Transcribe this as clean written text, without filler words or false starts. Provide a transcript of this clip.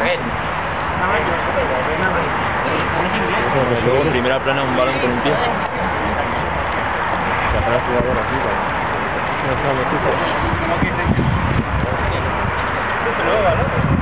Luego, primera plana, un balón con un pie. Para el jugador aquí, ¿vale?